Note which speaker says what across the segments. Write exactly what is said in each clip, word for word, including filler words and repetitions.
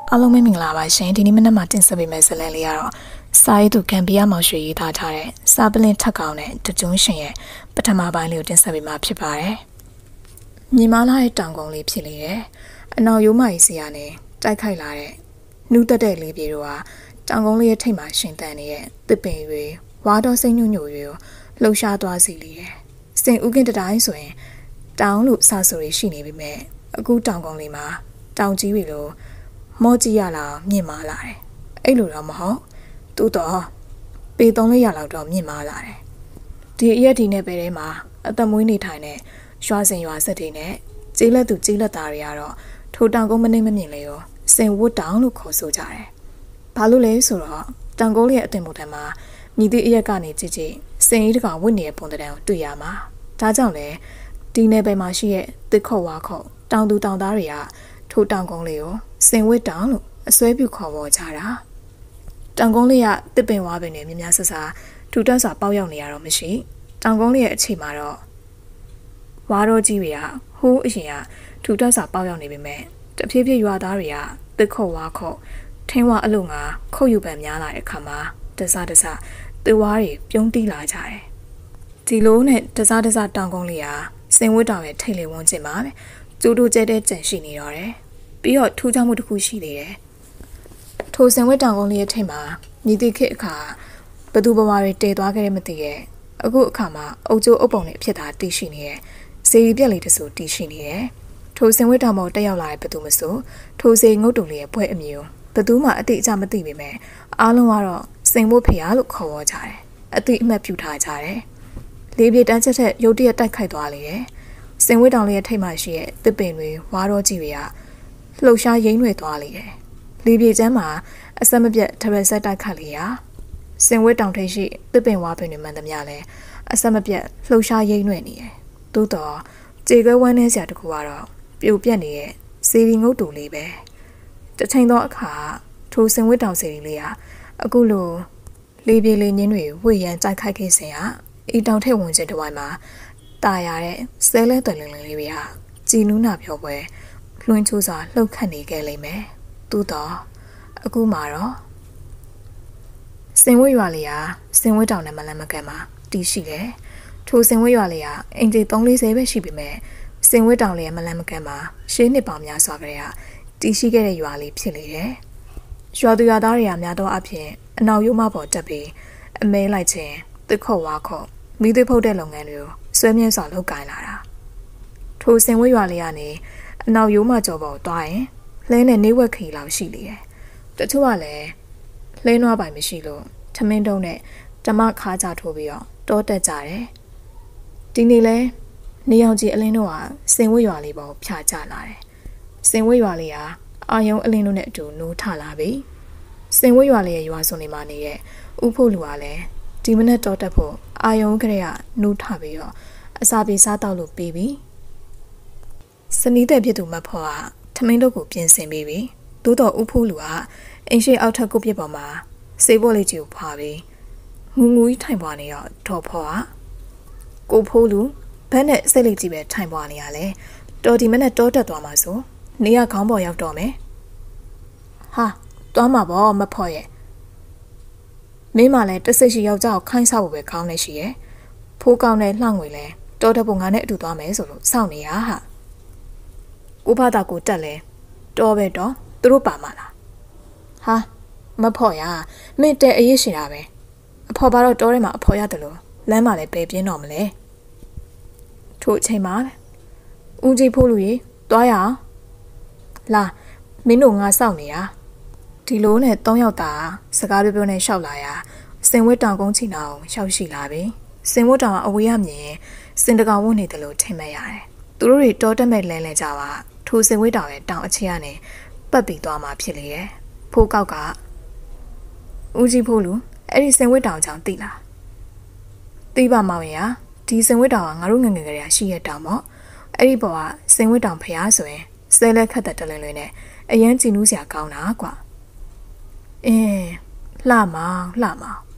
Speaker 1: အားလုံးပဲမင်္ဂလာပါရှင်ဒီနေ့မနက်မှာတင်ဆက်ပေးမယ့်ဇာတ်လမ်းလေးကတော့စာရေးသူကံပြားမောင်ရွှေရေးသားထားတဲ့စာပလင်ထက်ကောင်းတဲ့တကျွန်းရှင်ရဲ့ပထမပိုင်းလေးကိုတင်ဆက်ပေးမှာဖြစ်ပါတယ်မြင်မလာတဲ့တောင်ကုန်းလေးဖြစ်လေတယ်အနောက်ရိုးမကြီးစီကနေတိုက်ခိုက်လာတဲ့နှူးတက်တဲ့လေးပြေတို့ဟာတောင်ကုန်းလေးရဲ့ထိပ်မှာရှင်သန်နေတဲ့တစ်ပင်တွေဝါတော်စိမ့်ညွညွတွေကိုလှုပ်ရှားသွားစီလေတယ်စင်ဥကင်တတိုင်းဆိုရင်တောင်လို့စာဆိုရရှိနေပြီမဲ့အခုတောင်ကုန်းလေးမှာတောင်ကြီးတွေလိုမော့ကြည့်ရလာမြင့်မာလာတယ်အဲ့လိုတော့မဟုတ်တူတော့ပေသုံးလေးရလောက်တော့မြင့်မာလာတယ်ဒီအရက်ဒီနဲ့ပဲထဲမှာအသက်မွေးနေထိုင်တဲ့ရွာစင်ရွာဆက်တွေနဲ့ကျေးလက်သူကျေးလက်သားတွေကတော့ထိုတောင်ကုန်းမနေမမြင်လေရောစင်ဝတ်တောင်လို့ခေါ်ဆိုကြတယ်ဘာလို့လဲဆိုတော့တောင်ကုန်းလေးရဲ့အတင်ပုံထံမှာမြည်သည့်အရက်ကနေကြည့်ကြည့်စင်ကြီးတကောင်ဝတ်နေတဲ့ပုံတံကိုတွေ့ရမှာဒါကြောင့်လေဒီနယ်ပယ်မှာရှိတဲ့တစ်ခေါ်ဝါခေါ်တောင်သူတောင်သားတွေကထိုတောင်ကုန်းလေးကိုစင်ဝတ်တောင်လို့အစွဲပြုခေါ်ပေါ်ကြတာတောင်ကုန်းလေးကတစ်ပင်ဝါပင်တွေမြများဆဆထူတက်စွာပေါက်ရောက်နေရတော့မရှိတောင်ကုန်းလေးရဲ့အခြေမှာတော့ဝါတော်ကြီးတွေကဟိုးအရင်ကထူတက်စွာပေါက်ရောက်နေပေမဲ့တဖြည်းဖြည်းရွာသားတွေကတစ်ခေါ်ဝါခေါ်ထင်းဝါအလုံငါခုတ်ယူပန်များလာတဲ့အခါမှာတစတစသေဝါတွေပြုံးတီးလာကြတယ်ဒီလိုနဲ့တစတစတောင်ကုန်းလေးကစင်ဝတ်တောင်ရဲ့ထိတ်လေဝန်းကျင်မှာပဲကျိုးတို့ကျဲတဲ့ကြံရှိနေတော့တယ်ပြီးတော့ထူးခြားမှုတစ်ခုရှိသေးတယ်ထိုစင်ဝတ်တောင်ကုန်းလေးရဲ့ထိပ်မှာမြည်သည့်ခေတ်အခါဘသူဘဝတွေတည်သွားခဲ့တဲ့မသိရဲ့အခုအခါမှာအုပ်ကျိုးအုပ်ပုံတွေအဖြစ်သာတည်ရှိနေရဲ့စေရီပြက်လေးတဆိုတည်ရှိနေရဲ့ထိုစင်ဝတ်တောင်ပေါ်တက်ရောက်လာတဲ့ဘသူမဆိုထိုစေငုတ်တုံလေးရဲ့ဘွဲ့အမျိုးဘသူမှအတိအကျမသိပေမဲ့အားလုံးကတော့စင်ဝတ်ဖေရလို့ခေါ်ဝေါ်ကြတယ်အတိအမှတ်ပြုထားကြတယ်လေးပြေတန်းချက်ထက်ရုတ်တရက်တိုက်ခိုက်သွားလေတယ်စင်ဝတ်တောင်လေးရဲ့ထိပ်မှာရှိတဲ့တစ်ပင်တွေဝါတော်ကြီးတွေကလှုပ်ရှားရိမ့်ရွယ်သွားလေတယ်လေပြေချမ်းမှာအဆက်မပြတ်ထရက်ဆက်တိုက်ခတ်လေရာစင်ဝတ်တောင်ထိပ်ရှိတစ်ပင်ဝါပင်တွေမှန်သမျှလဲအဆက်မပြတ်လှုပ်ရှားရိမ့်ရွယ်နေတယ်သို့တော့ကြေခွဲဝမ်းနေစရာတခုကတော့ပြိုပြက်နေတဲ့စေရီငုတ်တူလေးပဲတချိန်သောအခါထိုစင်ဝတ်တောင်စေရီလေးဟာအခုလိုလေပြေလေညင်းတွေဝှေ့ရန်တိုက်ခိုက်ခဲ့စဉ်ဟာဤတောင်ထိပ်ဝင်ကျတဝိုင်းမှာတာရတဲ့ဆဲလဲတယ်လင်းလေးတွေဟာကြည်နူးနာပြောပွဲလွှင့်ချိုးစွာလှုပ်ခတ်နေခဲ့လိမ့်မယ်။သို့တော့အခုမှတော့စင်ဝဲရွာလေးဟာစင်ဝဲတောင်နဲ့မလန်မကန်မှာတီးရှိတယ်။ထိုစင်ဝဲရွာလေးဟာအင်ဂျီသုံးလေးဆယ်ပဲရှိပေမဲ့စင်ဝဲတောင်လေးရဲ့မလန်မကန်မှာရှေးနှစ်ပေါင်းများစွာကတည်းကတီးရှိခဲ့တဲ့ရွာလေးဖြစ်လေတယ်။ရွာသူရွာသားတွေကများသောအားဖြင့်အနောက်ရိုးမပေါ်တက်ပြီးအမဲလိုက်ခြင်းတစ်ခေါ်ဝါခေါ်မိသွေးဖုတ်တဲ့လုပ်ငန်းတွေကိုဆွဲမြဲစွာလုပ်ကိုင်လာတာ။ထိုစင်ဝဲရွာလေးကနေအနောက်ရိုးမကျော်ပေါ်သွားရင်လဲနဲ့နေဝက်ခီလောက်ရှိလေတယ်။တချို့ကလည်းလဲနွားပိုင်မရှိလို့ထမင်းတုံးနဲ့ဓမ္မခါကြထိုးပြီးတော့တောတက်ကြတယ်။ဒီနေ့လဲနေအောင်ကြီးအလင်းတို့ကစင်ဝဲရွာလေးပေါ်ဖြာချလာတယ်။စင်ဝဲရွာလေးဟာအာယုံအလင်းတို့နဲ့အတူနိုးထလာပြီ။စင်ဝဲရွာလေးရဲ့ရွာစုံတွေမှာနေတဲ့ဥဖို့လူကလည်းဒီမနေ့တောတက်ဖို့အာယုံကလေးကနိုးထပြီးတော့အစာပြေစားတော့လို့ပြီးပြီ။စနီးတဲ့ဖြစ်သူမဖော်ကထမင်းတို့ကိုပြင်ဆင်ပြီးပြီ။သို့တော့ဥဖိုးလူကအင်ရှိအောက်ထပ်ကုတ်ပြစ်ပေါ်မှာစေးဖို့လေးကြီးကိုဖွာပြီးငူငူကြီးထိုင်ပွားနေတော့ဒေါ်ဖော်ကကိုဖိုးလူဘက်နဲ့စိတ်လေးကြီးပဲထိုင်ပွားနေရလဲ။တော်ဒီမနဲ့တောတက်သွားမှာဆိုနေရခေါင်းပေါ်ရောက်တော့မယ်။ဟာသွားမှာပေါ့မဖော်ရဲ့။မင်းမလည်းတဆိတ်ရှိယောက်ျားကိုခိုင်းဆောက်ဖို့ပဲခေါင်းနဲ့ရှိရဲ့။ဖိုးကောင်းတဲ့လှောင်ငွေလဲတောတက်ဖို့ငါနဲ့အတူသွားမယ်ဆိုလို့စောင့်နေရဟာ။ကိုဖတာကိုတက်လဲတော်ပဲတော့သူတို့ပါမလားဟာမဖော်ရမင်းတဲ့အရေးရှင်တာပဲအဖော်ပါတော့တော်ထဲမှာအဖော်ရတယ်လို့လမ်းမှာလည်းပဲပြင်းတော့မလဲထို့အချိန်မှာဦးကြီးဖိုးလူကြီးတွားရအောင်လာမင်းတို့ငါစောင့်နေရဒီလိုနဲ့သုံးယောက်သာစကားပြောပြောနဲ့ရှောက်လာရစင်ဝတ်တောင်ကုန်းချီနာအောင်ရှောက်ရှိလာပြီစင်ဝတ်တောင်အဝေးရမြင်စင်တကောင်ဝတ်နေတယ်လို့ထင်မှတ်ရတယ်သူတို့တွေတောတက်မဲ့လဲလဲကြပါထိုစင်ဝဲတောင်ရဲ့တောင်အချေကနေပတ်ပြီးသွားမှာဖြစ်လေရဲ့ဖိုးကောက်ကဦးကြီးဖိုးလူအဲ့ဒီစင်ဝဲတောင်ချောင်းသိလားသိပါမောင်ရဒီစင်ဝဲတောင်ကငါတို့ငငယ်ကလေးရှိရတောင်ပေါ့အဲ့ဒီဘောကစင်ဝဲတောင်ဖျားဆိုရင်ဆဲလက်ခတ်တဲ့တလင်းလေးနဲ့အရန်ကြည်နူးစရာကောင်းတာကွာအင်းလှမောင်လှမောင်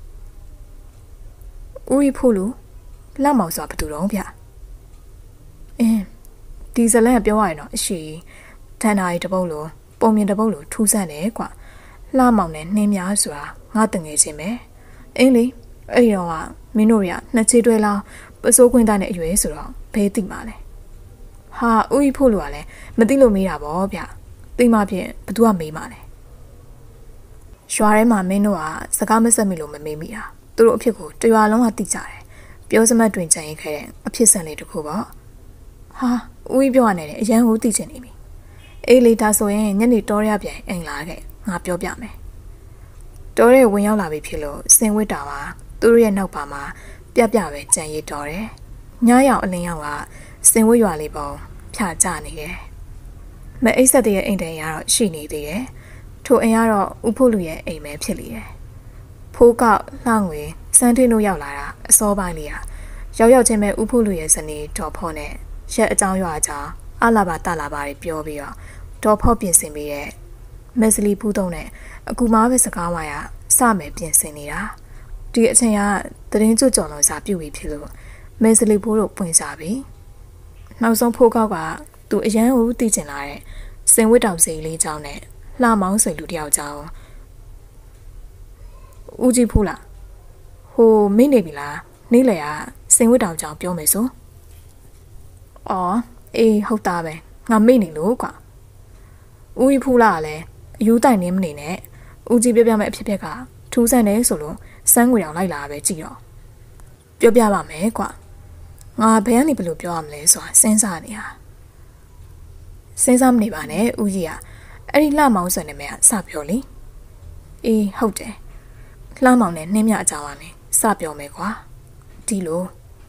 Speaker 1: ဦးကြီးဖိုးလူလှမောင်ဆိုတာဘယ်သူတော့ဗျအင်းဒီဇလန်ကပြောရရင်တော့အရှိတန်တာရီတပုတ်လို့ပုံမြင်တပုတ်လိုထူးဆန်းတယ်ကွာလှမောင်နဲ့နှင်းများဆိုတာငါတငယ်ချင်းပဲအင်းလေအဲ့တော့ကမင်းတို့ရနှစ်ချေတွဲလောင်းပစိုးခွင်းသားနဲ့အရွယ်ဆိုတော့ဘဲသိမှာလဲဟာဦးကြီးဖို့လို့ကလည်းမသိလို့မေးတာပေါ့ဗျသိမှဖြင့်ဘသူကမေးမှာလဲရွာထဲမှာမင်းတို့ကစကားမဆက်မိလို့မမေးမိတာသူတို့အဖြစ်ကိုတရွာလုံးကသိကြတယ်ပြောစမတ်တွင်ကြံရင်ခဲ့တဲ့အဖြစ်ဆန်လေးတစ်ခုပေါ့ဟာဦးကြီးပြောရနေတယ်အရန်ဟိုသိချင်နေပြီအေးလေဒါဆိုရင်ညနေတောရပြန်အိမ်လာခဲ့ငါပြောပြမယ်တောရဲဝင်ရောက်လာပြီဖြစ်လို့စင်ဝစ်တာပါသူတို့ရဲ့နောက်ပါမှာပြပြပဲကြံရည်တော်တယ်ညရောင်အလင်းရောင်ကစင်ဝစ်ရွာလေးပုံဖြာကျနေတယ်မအိတ်ဆက်တဲ့အိမ်တိုင်ကတော့ရှိနေသေးတယ်ထိုအိမ်ကတော့ဥဖို့လူရဲ့အိမ်ပဲဖြစ်လေတယ်ဖိုးကောက်လှငွေစန်းထင်းတို့ရောက်လာတာအစောပိုင်းလေးဟာရောက်ရောက်ချင်းပဲဥဖို့လူရဲ့ဇနီးဒေါ်ဖော့နဲ့ရက်အကြောင်းရွာအကြောင်းအလာပါတလာပါတွေပြောပြီးတော့ဒေါ်ဖော့ပြင်ဆင်ပြီးတဲ့မက်စလီဖူးတုံးနဲ့အကူမားပဲစကားဝါရစမယ်ပြင်ဆင်နေတာဒီအချိန်ကတရင်ကျွတ်ကြော်လို့စာပြုတ်ပြီးဖြစ်လို့မက်စလီဖူးတို့ပွင့်စားပြီနောက်ဆုံးဖိုးကောက်ကသူအရန်ကိုတည်ကျင်လာတဲ့စင်ဝစ်တောင်စီလေးချောင်းနဲ့လှမောင်းဆွေလူတယောက်ချောင်းဦးကြီးဖူးလားဟိုမိနေပြီလားနေလေကစင်ဝစ်တောင်ချောင်းပြောမယ်ဆိုအော်အေးဟုတ်တာပဲငါမိနေလို့ကွာဦးကြီးဖူးလားလည်းအယူတိုင်နေမနေနဲ့ဦးကြီးပြပြမဲ့အဖြစ်ပြက်ကထူးဆန်းတယ်ဆိုလို့စမ်းငွေအောင်လိုက်လာပဲကြည့်တော့ပြောပြပါမယ်ကွာငါဘယ်ကနေဘယ်လိုပြောရမလဲဆိုတာစဉ်းစားနေတာစဉ်းစားမနေပါနဲ့ဦးကြီးကအဲ့ဒီလှမောင်ဆွေနဲ့မကစပြောလေအေးဟုတ်တယ်လှမောင်နဲ့နှင်းမြအကြောင်းကနေစပြောမယ်ကွာဒီလို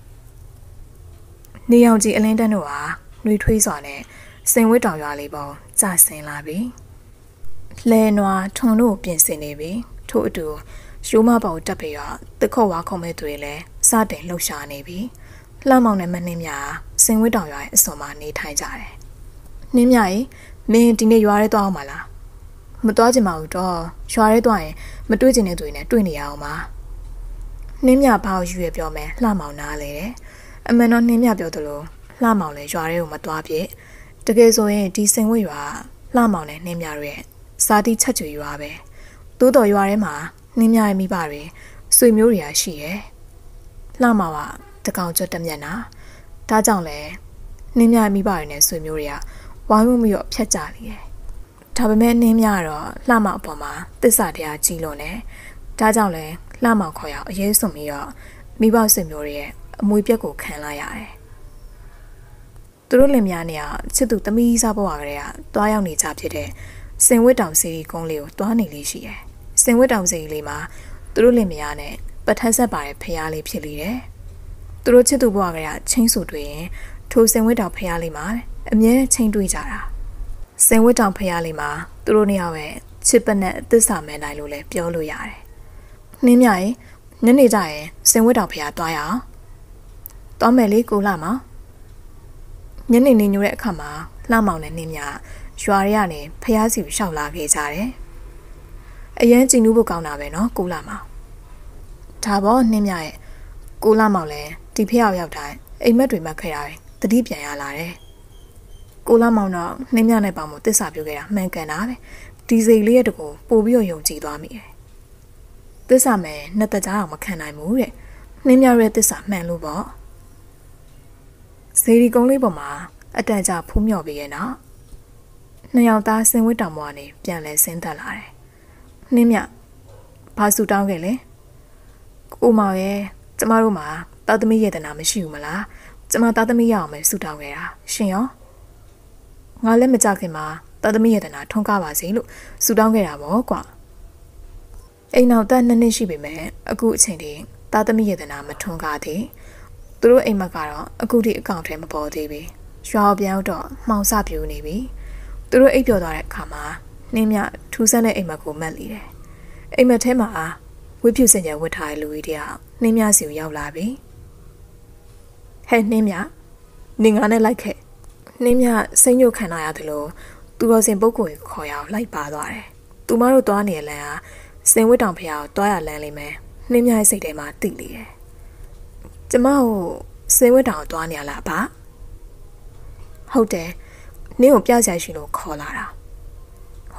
Speaker 1: နေအောင်ကြီးအလင်းတန်းတို့ဟာနှွေထွေးစွာနဲ့စင်ဝစ်တောင်ရွာလေးပေါင်းကျဆင်းလာပြီလဲနွားထွန်တို့ပြင်ဆင်နေပြီထို့အတူရှိုးမပေါတက်ပြီးတော့တစ်ခေါက်ဝါခုံမဲ့တွေလည်းစတင်လှုပ်ရှားနေပြီလှမောင်နဲ့မနှင်းမြစင်ဝစ်တောင်ရွာရဲ့အစွန်မှာနေထိုင်ကြတယ်နှင်းမြရေမင်းဒီနေ့ရွာထဲသွားအောင်မလားမသွားချင်ပါဘူးတော့ရွာထဲသွားရင်မတွေ့ချင်တဲ့သူတွေနဲ့တွေ့နေရအောင်ပါနှင်းမြဘာကိုယူရပြောမယ်လှမောင်နားလေတယ်အမှန်တော့နှင်းမြပြောသလိုလှမောင်လည်းရွာထဲကိုမသွားပြည့်တကယ်ဆိုရင်ဒီစင်ဝစ်ရွာလှမောင်နဲ့နှင်းမြရဲ့စာတိချက်ချွေရွာပဲသို့တော်ရွာထဲမှာနှင်းမြရဲ့မိဘတွေဆွေမျိုးတွေကရှိတယ်လှမောင်ကတကောင်ကျွတ်တက်မျက်နှာဒါကြောင့်လဲနှင်းမြရဲ့မိဘတွေနဲ့ဆွေမျိုးတွေကဝိုင်းဝန်းပြီးတော့ဖြတ်ကြလေတယ်ဒါပေမဲ့နှင်းမြကတော့လှမောင်အပေါ်မှာသစ္စာတရားကြီးလို့နဲ့ဒါကြောင့်လဲလှမောင်ခေါ်ရအောင်အရေးစွန်ပြီးတော့မိဘဆွေမျိုးတွေရဲ့အမွေပြက်ကိုခံလာရတယ်သူတို့လင်မယားနဲ့ချစ်သူသမီးစားဘဝကလေးကတွားရောက်နေကြဖြစ်တဲ့စင်ဝစ်တောင်စီရီကုန်းလေးကိုတွားနေလေးရှိတယ်စင်ဝစ်တောင်စီရီလေးမှာသူတို့လင်မယားနဲ့ပထက်ဆက်ပါတဲ့ဖျားလေးဖြစ်လေတယ်သူတို့ချစ်သူဘဝကလေးကချင်းဆူတွေ့ရင်ထိုစင်ဝစ်တောင်ဖျားလေးမှာအမြဲချင်းတွေ့ကြတာစင်ဝစ်တောင်ဖျားလေးမှာသူတို့နှစ်ယောက်ရဲ့ချစ်ပနဲ့သစ္စာမဲနိုင်လို့လည်းပြောလို့ရတယ်နှင်းမြရေညနေကျရင်စင်ဝစ်တောင်ဖျားတွားရအောင်တောမယ်လေးကိုလာမညနေနေညိုတဲ့အခါမှာလှမောင်နဲ့နှင်းမြရွာရဲကနေဖျားစီကိုရှောက်လာခဲ့ကြတယ်အရန်ကြည်နူးဖို့ကောင်းတာပဲနော်ကိုလာမဒါပေါ့နှင်းမြရဲ့ကိုလာမောင်လည်းဒီဖျားရောက်တိုင်းအိမ်မက်တွေမှတ်ခဲ့ရတယ်တတိပြန်ရလာတယ်ကိုလာမောင်တော့နှင်းမြနဲ့ပေါင်းမှုတစ္ဆာပြုခဲ့တာမှန်ကန်တာပဲဒီစိတ်လေးရဲ့တကူပို့ပြီးတော့ယုံကြည်သွားမိတယ်တစ္ဆာမယ်နှစ်သက်ကြအောင်မခံနိုင်ဘူးတဲ့နှင်းမြရဲ့တစ္ဆာမှန်လို့ပေါ့ဇေဒီကုန်းလေးပေါ်မှာအတန်ကြာဖူးမြော်ပြီးရဲ့နောက်နှစ်ယောက်သားစင်ဝစ်တောင်ပေါ်ကနေပြန်လဲဆင်းသက်လာတယ်။နှင်းမြဘာဆူတောင်းခဲ့လဲ။ကိုမောင်ရဲ့ကျမတို့မှာတာသမီးရဲ့တနာမရှိဘူးမလား။ကျမတာသမီးရအောင်ပဲဆူတောင်းခဲ့တာ။ရှင်ရောငါလည်းမကြခင်မှာတာသမီးရဲ့တနာထွန်းကားပါစေလို့ဆူတောင်းခဲ့တာပေါ့ကွာ။အိမ်နောက်သက်နှစ်နှစ်ရှိပေမဲ့အခုအချိန်ထိတာသမီးရဲ့တနာမထွန်းကားသေး။သူတို့အိမ်မက်ကတော့အခုထိအကောင့်ထဲမပေါ်သေးဘူး။ရွာပြောင်းတော့မှောင်စပြူနေပြီသူတို့အိပ်ပျော်သွားတဲ့အခါမှာနှင်းမြထူးဆန်းတဲ့အိမ်မက်ကိုမက်လိတယ်အိမ်မက်ထဲမှာဝိဖြူစင်ကြဝတ်ထားတဲ့လူကြီးတယောက်နှင်းမြစီကိုရောက်လာပြီဟဲ့နှင်းမြနေငါနဲ့လိုက်ခဲ့နှင်းမြစိတ်ညှို့ခံလာရတယ်လို့သူတော်စင်ပုဂ္ဂိုလ်ကိုခေါ်ရအောင်လိုက်ပါသွားတယ်သူမတို့သွားနေလမ်းဟာစင်ဝတ်တောင်ဖျားကိုတွားရလမ်းလိမ့်မယ်နှင်းမြရဲ့စိတ်ထဲမှာတိလေတယ်ကျမကိုစင်ဝတ်တောင်ကိုတွားနေရလားဗျဟုတ်တယ်နင်းကိုပြဆရာရှိလို့ခေါ်လာတာ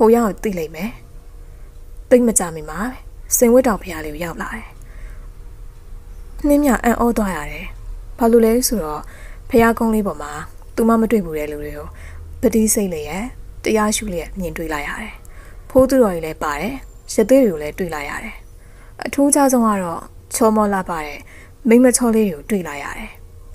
Speaker 1: ဟိုရောက်သိလိမ့်မယ်တိတ်မကြမိမှာစင်ဝတ်တောင်ဖျားလေးကိုရောက်လာတယ်နှင်းမြအံ့ဩသွားရတယ်ဘာလို့လဲဆိုတော့ဖျားကုန်းလေးပေါ်မှာသူမမတွေ့ဘူးတဲ့လူတွေကိုပတိစိတ်လေးရဲ့တရားရှုလေးရဲ့မြင်တွေ့လိုက်ရတယ်ဖိုးသူတော်ကြီးလည်းပါတယ်ရသေးတွေကိုလည်းတွေ့လိုက်ရတယ်အထူးခြားဆုံးကတော့ချောမောလာပါတဲ့မိမချောလေးတွေကိုတွေ့လိုက်ရတယ်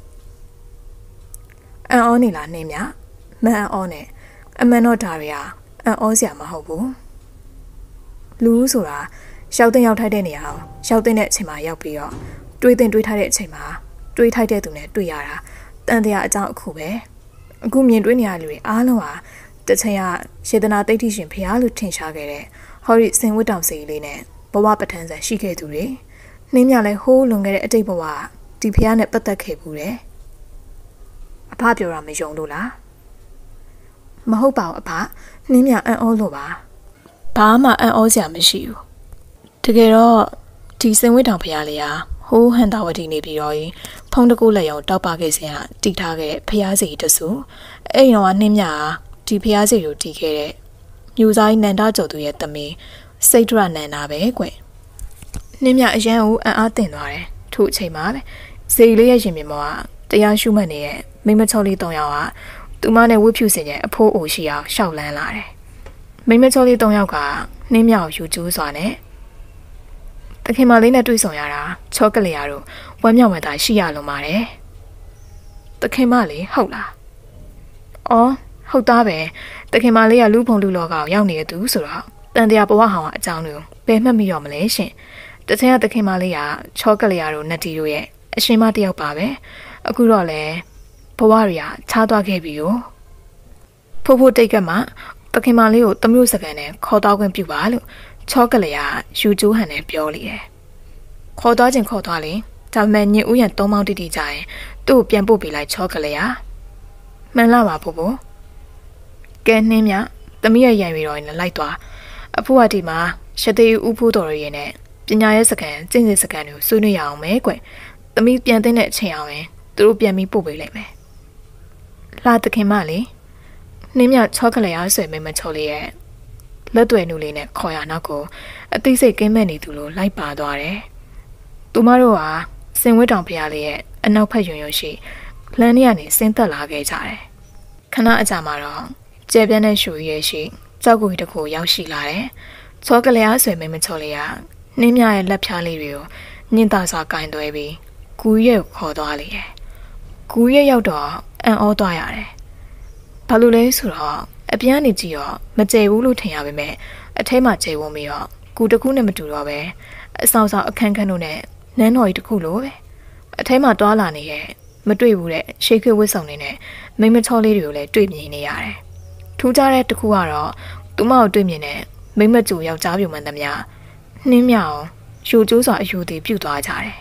Speaker 1: အံ့ဩနေလားနှင်းမြမအံ့ဩနဲ့အမှန်တော့ဒါတွေဟာအံ့ဩစရာမဟုတ်ဘူးလူဆိုတာရောက်တဲ့ရောက်ထိုက်တဲ့နေရာအောင်ရောက်တဲ့အချိန်မှာရောက်ပြီးတော့တွေးတင်တွေးထားတဲ့အချိန်မှာတွေးထိုက်တဲ့သူနဲ့တွေ့ရတာတန်တရားအကြောင်းအခုပဲအခုမြင်တွေ့နေရလူတွေအားလုံးဟာတချိန်ကစေတနာတိတ်ထိရှင်ဖျားလို့ထင်ရှားခဲ့တဲ့ဟော်ရီစင်ဝတ်တောင်စီလေးနဲ့ဘဝပဋ္ဌာန်းဆန်ရှိခဲ့သူတွေနှင်းမြလည်းဟိုးလွန်ခဲ့တဲ့အတိတ်ဘဝဒီဖျားနဲ့ပတ်သက်ခဲ့ဘူးတယ်အဖပြောတာမယုံလို့လားမဟုတ်ပါဘူးအဖနှင်းမြအံ့ဩလို့ပါဘာမှအံ့ဩစရာမရှိဘူးတကယ်တော့ဒီစင်ဝတ်တောင်ဖျားလေးဟာဟိုးဟန်တာဝတီနေပြီးတော့ဖုံးတကူလက်ရောတောက်ပါခဲ့စဉ်ကတီးထားခဲ့ဖျားစီတဆူအဲ့တော့နှင်းမြဒီဖျားစီကိုတီးခဲ့တဲ့မြို့စားနန္ဒကျော်သူရဲ့သမီးစိတ်ဒရနန္ဒာပဲကွနှင်းမြအရန်ကိုအံ့အားသင့်သွားတယ်ထို့အချိန်မှာပဲဇေလေးရဲ့ရင်မြင်မောကတရားရှုမှတ်နေတဲ့မိမချောလေး၃ယောက်ကသူမနဲ့ဝှက်ဖြူစင်ရဲ့အဖိုးအိုရှိအောင်ရှောက်လန်းလာတယ်မိမချောလေး၃ယောက်ကနှင်းမြကိုယူကျိုးစွာနဲ့တခင်မလေးနဲ့တွေ့ဆုံရတာချောကလေးရတို့ဝမ်းမြောက်မှသာရှိရလုံးပါတယ်တခင်မလေးဟုတ်လားအော်ဟုတ်သားပဲတခင်မလေးကလူဖုံလူလောကကိုရောက်နေတဲ့သူဆိုတော့တန်တရားဘဝဟောင်းအကြောင်းတွေကိုဘယ်မှတ်မိရောမလဲရှင်တချင်ကတခင်မလေးကချောကလေးရတို့နတ်တီတို့ရဲ့အရှင်မတယောက်ပါပဲအခုတော့လေဘဝတွေကခြားသွားခဲ့ပြီကိုဖိုးဖိုးတိတ်ကမှတခင်မလေးကိုတမျိုးစကန်နဲ့ခေါ်တော့ခွင့်ပြုပါလို့ချောကလေးကယူကျိုးဟန်နဲ့ပြောလေတယ်ခေါ်သွားခြင်းခေါ်သွားလေဒါပေမဲ့ညင်ဥယျံသုံးပေါင်းတိတိကြရင်သူ့ကိုပြန်ပို့ပေးလိုက်ချောကလေးကမှန်လားပါဖိုးဖိုးကဲနှင်းမြသမီးရဲ့ရံရီတော်နဲ့လိုက်သွားအဖိုးကဒီမှာရှသေးဥဖိုးတော်ရည်နဲ့ပညာရဲ့စကန်ကျင့်စဉ်စကန်တွေကိုဆွေးနွေးရအောင်မဲကွသမီးပြန်တဲ့အချိန်အောင်ရင်သူတို့ပြန်ပြီးပို့ပေးလိုက်မယ်လာတခင်မလေးနှင်းမြချောကလေးအားဆွဲမိမချောလေးရဲ့လက်တွေနူလေးနဲ့ခေါ်ရနောက်ကိုအသိစိတ်ကင်းမဲ့နေသူလိုလိုက်ပါသွားတယ်သူမတို့ဟာစင်ဝတ်တောင်ဖျားလေးရဲ့အနောက်ဖက်ယွံယွံရှိလမ်းထဲကနေဆင်းသက်လာခဲ့ကြတယ်ခဏအကြာမှာတော့ကျဲပြန်းတဲ့ရှူရဲရှိကြောက်ကူတခုရောက်ရှိလာတယ်ချောကလေးအားဆွဲမိမချောလေးကနှင်းမြရဲ့လက်ဖြားလေးတွေကိုညှင်သာစွာကင်သွဲပြီးကူရဲ့ကိုခေါ်သွားလေတယ်ကူရဲ့ရောက်တော့အံ့ဩသွားရတယ်ဘာလို့လဲဆိုတော့အပြန်နေကြည့်တော့မကြဲဘူးလို့ထင်ရပါမယ်အထဲမှာကြဲဝုံပြီးတော့ကူတခုနဲ့မတူတော့ပဲအဆောင်ဆောင်အခန်းခန်းတို့နဲ့နန်းတော်ကြီးတခုလိုပဲအထဲမှာတွာလာနေရဲ့မတွေ့ဘူးတဲ့ရှေးခေတ်ဝတ်ဆောင်နေနဲ့မိမချောလေးတွေကိုလည်းတွေ့မြင်နေရတယ်ထူးခြားတဲ့တခုကတော့သူမကိုတွေ့မြင်တဲ့မိမကျူယောက်ျားပြူမှန်သမျှနှင်းမြောင်ယူကျိုးစွာအယူသေးပြုတ်သွားကြတယ်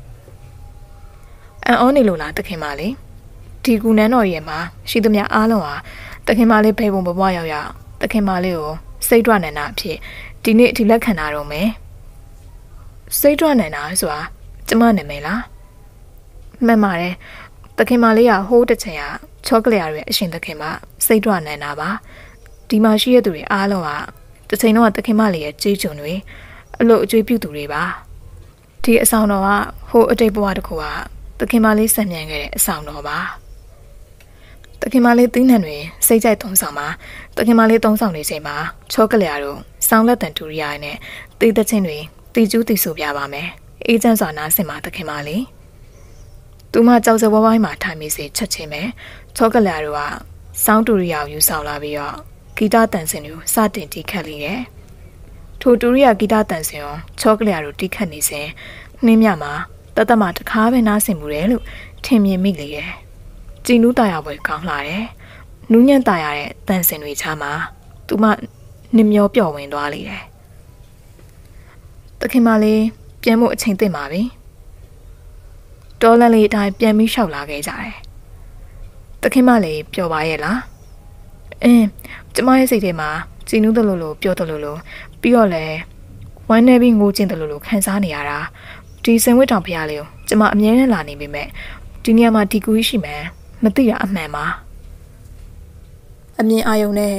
Speaker 1: အန်အောနေလို့လားတခင်မလေးဒီကူနန်းတော်ရဲ့မှာရှိသမျှအားလုံးဟာတခင်မလေးဖေပုံဘဘရောက်ရတခင်မလေးကိုစိတ်ဒွနန္ဒအဖြစ်ဒီနေ့ဒီလက်ခံတာတော့မယ်စိတ်ဒွနန္ဒဆိုတာကျမနာမည်လားမှန်ပါတယ်တခင်မလေးကဟိုးတစ်ချိန်ကချောကလေးရဲ့အရှင်တခင်မစိတ်ဒွနန္ဒပါဒီမှာရှိရသူတွေအားလုံးဟာတစ်ချိန်တော့တခင်မလေးရဲ့ကြေးကျွန်တွေအလို့အကျွေးပြုသူတွေပါဒီအဆောင်တော်ကဟိုအတိတ်ဘဝတစ်ခုကတခင်မလေးဆက်မြန်ခဲ့တဲ့အဆောင်တော်ပါတခင်မလေးတင်းနှံတွေစိတ်ကြိုက်သုံးဆောင်ပါတခင်မလေးသုံးဆောင်နေချိန်မှာချောကလျာတို့စောင်းလက်တန်တူရီယာနဲ့တေးသချင်းတွေတီကျူးတီဆိုပြပါမယ်အေးချမ်းစွာနားဆင်ပါတခင်မလေးသူမကြောက်စဝဝိုင်းမှာထိုင်မိစေချက်ချင်းပဲချောကလျာတို့ကစောင်းတူရီယာကိုယူဆောင်လာပြီးတော့ဂီတတန်စင်တွေကိုစတင်တီးခတ်လေတယ်ထိုတူရီယာဂီတတန်စင်ကိုချောကလျာတို့တီးခတ်နေစဉ်နှင်းမြမှာတသက်မှာတခါပဲနားဆင်မှုတယ်လို့ထင်မြင်မိလေတယ်ကြည်နူးတာယာပွဲကောင်းလာတယ်နူးညံ့တာရတဲ့တန်စင်တွေချာမှာသူမနင်မျောပျော်ဝင်သွားလေတယ်တခင်မလေးပြန်ဖို့အချိန်သင့်ပါပြီတော်လန်လေးအတိုင်းပြန်ပြီးလျှောက်လာခဲ့ကြတယ်တခင်မလေးပျော်ပါရဲ့လားအင်းကျမရဲ့စိတ်ထဲမှာကြည်နူးတယ်လို့လို့ပြောတယ်လို့လို့ပြီးတော့လဲဝမ်းနေပြီးငိုကျင်တယ်လို့လို့ခံစားနေရတာဒီစင်ဝတ်တောင်ဖျားလေးကိုကျမအမြဲတမ်းလာနေပေမဲ့ဒီနေရာမှာဒီကူကြီးရှိမှန်းမသိရအမှန်ပါအမြင်အာယုံနဲ့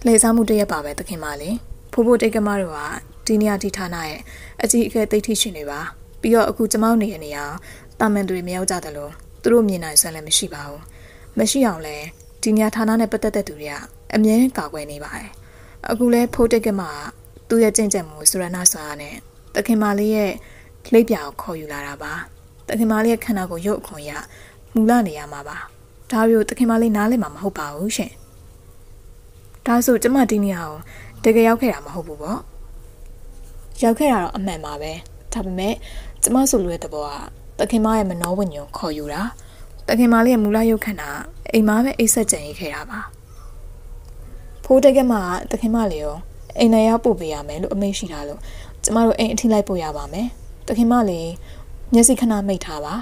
Speaker 1: လေစားမှုတရက်ပါပဲတခင်မလေးဖိုးဖိုးတိတ်ကမတို့ကဒီနေရာဒီဌာနရဲ့အကြီးအကဲသိထိရှင်တွေပါပြီးတော့အခုကျမောက်နေရနေရတာမန်တွေမရောက်ကြတယ်လို့သူတို့မြင်နိုင်ဆွမ်းလည်းမရှိပါဘူးမရှိအောင်လဲဒီနေရာဌာနနဲ့ပတ်သက်တဲ့သူတွေကအမြဲကာကွယ်နေပါတယ်အခုလဲဖိုးတိတ်ကမကသူ့ရဲ့ကြင်ကြံမှုစရနာဆွမ်းနဲ့တခင်မလေးရဲ့လိပ်ပြာကိုခေါ်ယူလာတာပါတခင်မလေးရဲ့ခန္ဓာကိုရုပ်အခွန်ရမူလနေရမှာပါဒါမျိုးတခင်မလေးနားလည်မှာမဟုတ်ပါဘူးရှင်ဒါဆိုကျမဒီနေရာကိုတကယ်ရောက်ခဲ့တာမဟုတ်ဘူးပေါ့ရောက်ခဲ့တာတော့အမှန်ပါပဲဒါပေမဲ့ကျမဆိုလိုတဲ့သဘောကတခင်မရဲ့မနောဝိညာဉ်ခေါ်ယူတာတခင်မလေးရဲ့မူလရုပ်ခန္ဓာအိမ်မှာပဲအိတ်ဆက်ကြံရခဲ့တာပါဖိုးတကယ်မှတခင်မလေးကိုအိမ်ထဲရောက်ပို့ပေးရမယ်လို့အမိန့်ရှိတာလို့ကျမတို့အိမ်အထိလိုက်ပို့ရပါမယ်တခင်မလေးမျက်စိခဏမိတ်ထားပါ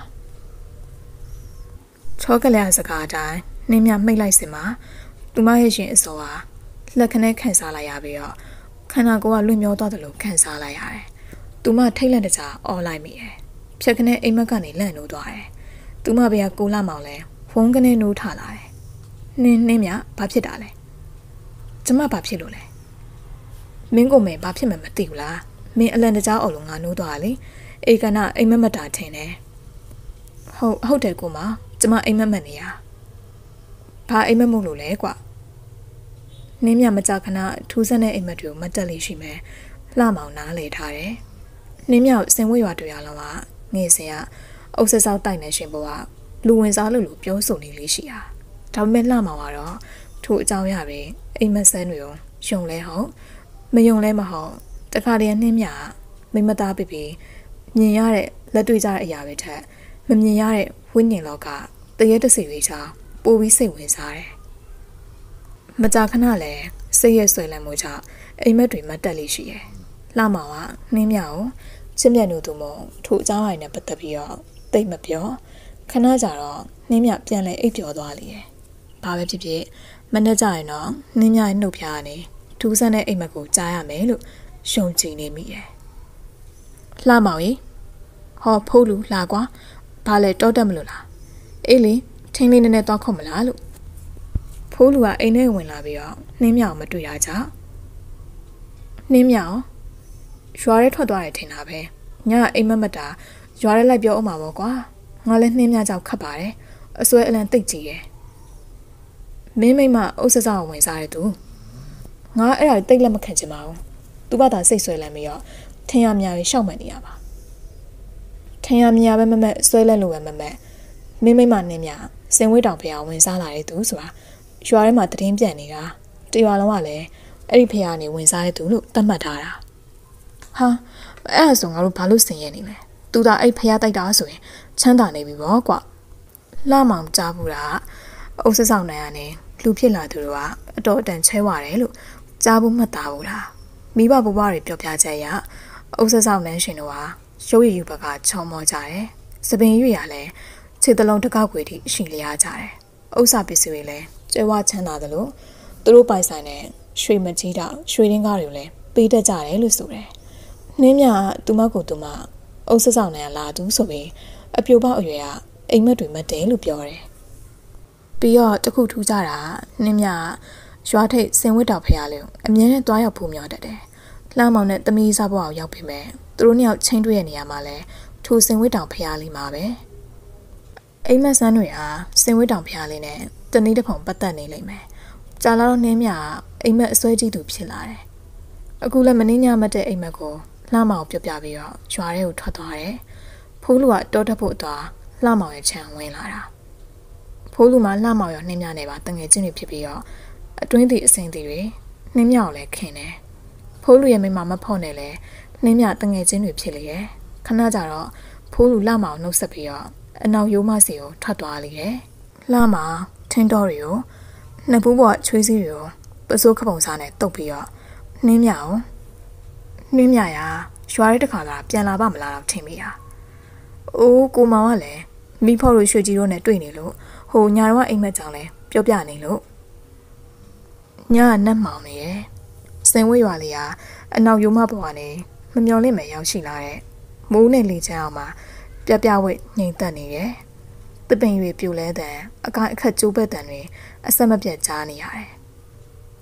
Speaker 1: ချောကလေးစကားတိုင်းနင်းမြမိတ်လိုက်စင်မှာသူမရဲ့ရှင်အစောဟာလက်ခနဲ့ခန့်စားလိုက်ရပြီးတော့ခန္ဓာကိုယ်ကလွင့်မျောသွားတယ်လို့ခန့်စားလိုက်ရတယ်။သူမထိတ်လန့်တကြားအော်လိုက်မိတယ်။ဖြက်ခနဲ့အိမ်မက်ကနေလန့်နိုးသွားတယ်။သူမဘေးကကိုလာမောင်လဲဖုန်းကနေနိုးထလာတယ်။နင်းနင်းမြဘာဖြစ်တာလဲ။ကျမဘာဖြစ်လို့လဲ။မင်းကိုမင်းဘာဖြစ်မှမသိဘူးလား။မင်းအလန့်တကြားအော်လို့ငါနိုးသွားလေ။အေကနာအိမ်မက်မက်တာထင်တယ်။ဟုတ်ဟုတ်တယ်ကိုမကျမအိမ်မက်မက်နေရ။ဘာအိမ်မက်မို့လို့လဲကွာ။နင်းမြမကြခဏထူးဆန်းတဲ့အိမ်မက်တွေကိုမတက်လေးရှိမယ်လှမောင်နားလေထားတယ်နင်းမြစင်ဝဲရွာတွေ့ရလောကငေစင်ကအုပ်ဆက်ဆောက်တိုက်နေရှင်ဘဝလူဝင်စားလို့လို့ပြောဆိုနေလေးရှိတာဒါပေမဲ့လှမောင်ကတော့ထို့အကြောင်းရပဲအိမ်မက်ဆန်းတွေကိုယုံလဲဟုတ်မယုံလဲမဟုတ်တခါတည်းနင်းမြမိမသားပြပြမြင်ရတဲ့လက်တွေ့ကြတဲ့အရာတွေထက်မမြင်ရတဲ့ဝိညာဉ်လောကတရေတစီတွေချောင်းပိုပြီးစိတ်ဝင်စားတယ်မကြာခဏလဲစိတ်ရဲ့ဆွေလန်းမှုကြောင့်အိမ်မက်တွေမတက်လေးရှိရဲ့လှမောင်ကနှင်းမြကိုချစ်မြတ်လို့သူမို့ထို့အကြောင်းအရာနဲ့ပတ်သက်ပြီးတော့တိတ်မပြောခဏကြာတော့နှင်းမြပြန်လဲအိပ်ပျော်သွားလေရဲ့ဘာပဲဖြစ်ဖြစ်မနေ့ကျရင်တော့နှင်းမြရဲ့နှုတ်ဖျားကနေထူးဆန်းတဲ့အိမ်မက်ကိုကြားရမယ်လို့ရှုံကြည်နေမိရဲ့လှမောင်ကြီးဟောဖိုးလူလှကွာဘာလဲတောတက်မလို့လားအေးလေထင်းလေးနည်းနည်းသွားခုတ်မလားလို့ဖိုးလူကအိမ်ထဲဝင်လာပြီးတော့နှင်းမြောင်မတွေ့ရကြနှင်းမြောင်ရွာရဲထွက်သွားတယ်ထင်တာပဲညအိမ်မက်မတာရွာရဲလိုက်ပြောအောင်ပါပေါ့ကွာငါလည်းနှင်းမြောင်ကြောက်ခတ်ပါတယ်အစွဲအလံတိတ်ကြီးရဲ့မင်းမိမအုပ်စစောင်းဝင်စားတဲ့သူငါအဲ့ဒါတိတ်လက်မခံချင်ပါဘူးသူဘာသာစိတ်ဆွဲလန်းပြီးတော့ထင်ရမြားပြီးရှောက်မှန်နေရပါထင်ရမြားပဲမမက်ဆွဲလန်းလို့ပဲမမက်မင်းမိမနှင်းမြောင်စင်ဝဲတောင်ဖျားဝင်စားလာတဲ့သူဆိုတာရွာထဲမှာတရင်ပြန့်နေတာတရွာလုံးကလည်းအဲ့ဒီဖះကနေဝင်စားတဲ့သူလို့သတ်မှတ်ထားတာဟာအဲ့ဒါဆိုငါတို့ဘာလို့ဆင်ရဲနေလဲသူသာအဲ့ဖះတိုက်တာဆိုရင်ချမ်းသာနေပြီပေါ့ကွလှမောင်ကြားဘူးတာအုပ်စစောင်းနိုင်ကနေလူဖြစ်လာသူတို့ကအတော်အတန်ချဲဝတယ်လို့ကြားဘူးမှတ်သားဘူးလားမိဘဘဘတွေပြောပြချက်ရအုပ်စစောင်းနန်းရှင်တို့ဟာရုပ်ရည်ယူဘကချောင်းမောကြတယ်စပင်ရွရလဲခြေတလုံးတစ်ကောက်ွေထိရှိလျားကြတယ်ဥစ္စာပစ္စည်းတွေလည်းကျဲဝချမ်းသာတယ်လို့သူတို့ပိုင်ဆိုင်တဲ့ရွှေမကြီးတောင်ရွှေရင်းကားတွေလည်းပေးတတ်ကြတယ်လို့ဆိုတယ်။နှင်းမြကသူမကိုသူမအုပ်စစောင်းနဲ့လာသူဆိုပြီးအပြိုပေါက်အရွယ်ကအိမ်မက်တွေမတ်တယ်လို့ပြောတယ်။ပြီးတော့တခုထူးကြတာနှင်းမြကရွာထိပ်စင်ဝစ်တော်ဖျားလေးအမြဲတမ်းတွားရောက်ဖို့မြော်တတ်တယ်။လှမောင်နဲ့သမီးစားဘွားကိုရောက်ပြီမဲ့သူတို့နှစ်ယောက်ချင်းတွေ့ရနေရမှာလဲထိုစင်ဝစ်တော်ဖျားလေးမှာပဲ။အိမ်မက်ဆန်းတွေဟာစင်ဝစ်တော်ဖျားလေးနဲ့တနည်းတစ်ဖုံပတ်သက်နေလိမ့်မယ်။ကြာလာတော့နှင်းမြအိမ်မက်အစွဲကြီးသူဖြစ်လာတယ်။အခုလည်းမင်းညမတ်တဲ့အိမ်မက်ကိုလှမောင်ပြပြပြီးတော့ရွာထဲကိုထွက်သွားတယ်။ဖိုးလူကတောတက်ဖို့သွားလှမောင်ရဲ့ခြံဝင်လာတာ။ဖိုးလူမှလှမောင်ရောနှင်းမြနဲ့ပါတငယ်ချင်းတွေဖြစ်ပြီးတော့အတွင်းသည့်အစင်သည့်တွေနှင်းမြကိုလည်းခင်တယ်။ဖိုးလူရဲ့မိမမဖော့နဲ့လဲနှင်းမြတငယ်ချင်းတွေဖြစ်လေရဲ့။ခဏကြာတော့ဖိုးလူလှမောင်နှုတ်ဆက်ပြီးတော့အနောက်ရိုးမစီကိုထွက်သွားလေရဲ့။လှမောင်ထင်းတော်တွေကိုနှစ်ဖူးပေါ်ချွေးစည်းတွေကိုပစိုးခပုံစားနဲ့တုပ်ပြီးတော့နှင်းမြအောင်နှင်းမြရာရွာရဲတခါလာပြန်လာပါမလားတော့ထင်မိတာ။အိုးကိုမောင်ကလည်းမိဖို့တို့ရွှေကြီးတို့နဲ့တွေ့နေလို့ဟိုညာတော့အိမ်မက်ကြောင်လဲပြောပြနေလို့ညကနတ်မောင်နေရဲ့စင်ဝဲရွာလေးကအနောက်ရိုးမပေါ်ကနေမမျော်လင့်မယ်ရောက်ရှိလာတဲ့မိုးနဲ့လေချမ်းအောင်မှာပြပြဝဲငြိမ်သက်နေရဲ့တပင်ရွေပြိုလဲတဲ့အကိုင်အခက်ကျိုးဘက်တန်တွေအဆက်မပြတ်ကြားနေရတယ်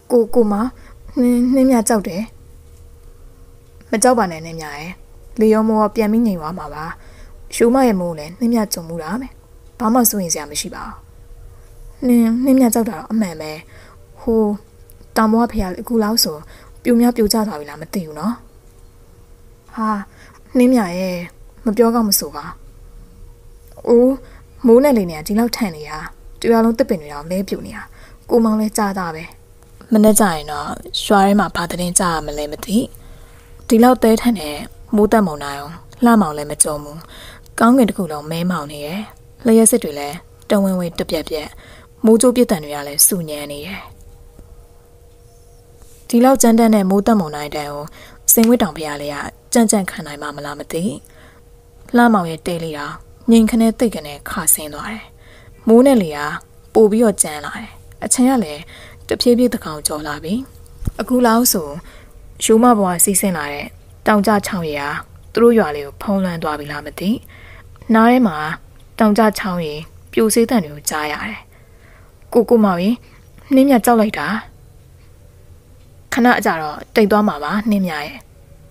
Speaker 1: ကိုကိုမနှင်းနှင်းမြကြောက်တယ်မကြောက်ပါနဲ့နှင်းမြရဲ့လေရောမောပြန်ပြီးငြိမ်သွားမှာပါရှိုးမရဲ့မိုးလည်းနှင်းမြကြုံမှုတာမယ်ဘာမှစိုးရင်စရာမရှိပါဘူးနှင်းနှင်းမြကြောက်တာတော့အမှန်ပဲဟိုတောင်မောဖေရအခုလောက်ဆိုပြူများပြူကျသွားပြီလားမသိဘူးနော်ဟာနှင်းမြရဲ့မပြောကောင်းမဆိုပါအိုးမိုးနဲ့လေနေကဒီလောက်ထန်နေတာတရားလုံးတစ်ပင်တွေတော့လဲပြူနေတာကိုမောင်လဲကြားတာပဲမနေ့ကျရင်တော့ရွာထဲမှာဘာသတင်းကြားရမလဲမသိဒီလောက်တဲထန်တဲ့မိုးတက်မုံနိုင်အောင်လှမောင်လည်းမကြုံဘူးကောင်းကင်တစ်ခုလုံးမဲမောင်နေရဲ့လျှက်စစ်တွေလည်းတဝင်းဝင်းတပြက်ပြက်မိုးကြိုးပြစ်တန်တွေကလည်းစူညံနေရဲ့ဒီလောက်ကြမ်းတမ်းတဲ့မိုးတက်မုံနိုင်တဲ့ကိုစင်ဝစ်တောင်ဖျားလေးကကြမ်းကြမ်းခံနိုင်မှာမလားမသိလှမောင်ရဲ့တဲလေးကငိန်ခနဲ့တိတ်ခနဲ့ခါဆင်းသွားတယ်မိုးနဲ့လေကပို့ပြီးတော့ကြမ်းလာတယ်အချိန်ကလည်းတဖြည်းဖြည်းတကောင်ကျော်လာပြီအခုလောက်ဆိုရိုးမဘွားစီးဆင်းလာတဲ့တောင်ကြချောင်းရီကသူတို့ရွာလေးကိုဖုံးလွှမ်းသွားပြီလားမသိနားထဲမှာတောင်ကြချောင်းရီပြိုစေးတန်တွေကိုကြားရတယ်ကိုကိုမောင်ရင်နှင်းမြကြောက်လိုက်တာခဏအကြတော့တိတ်သွားမှာပါနှင်းမြရဲ့